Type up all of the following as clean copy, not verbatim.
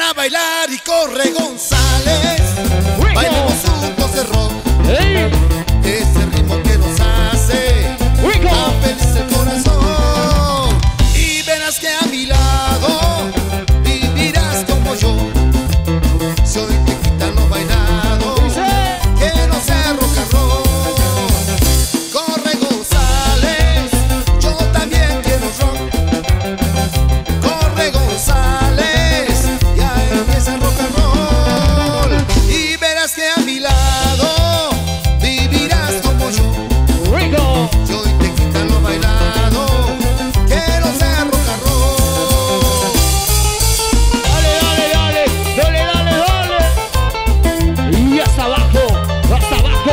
a bailar y corre González. Bailemos juntos de rock. Ese ritmo que nos hace tan feliz el corazón. Y verás que a mi lado vivirás como yo. Si hoy te quitan lo bailado, que no sea rock and roll. Corre González, yo también quiero rock. Corre González, ya empieza el rock and roll. Y verás que a mi lado vivirás como yo. Si hoy te quitan lo bailado, que no sea rock and roll. Dale, dale, dale, dale, dale, dale. Y hasta abajo, hasta abajo.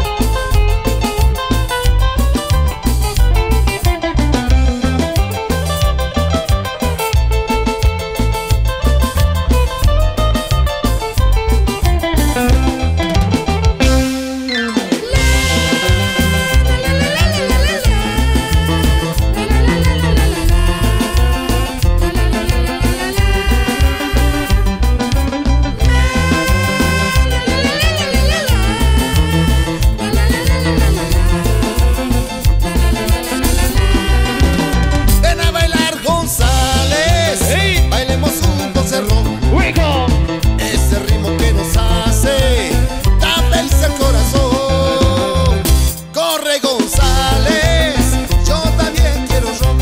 Ven a bailar González, bailemos juntos el rock. Ese ritmo que nos hace tan feliz el corazón. Corre González, yo también quiero rock.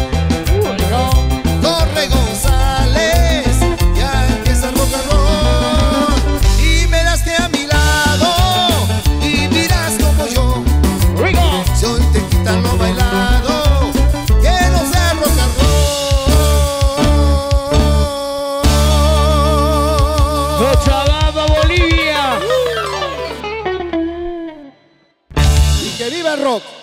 Corre González, ya empieza el rock and roll. Y verás que a mi lado vivirás como yo. Si hoy te quitan lo bailado, que no sea rock and roll. Cochabamba, Bolivia. Y que viva el rock.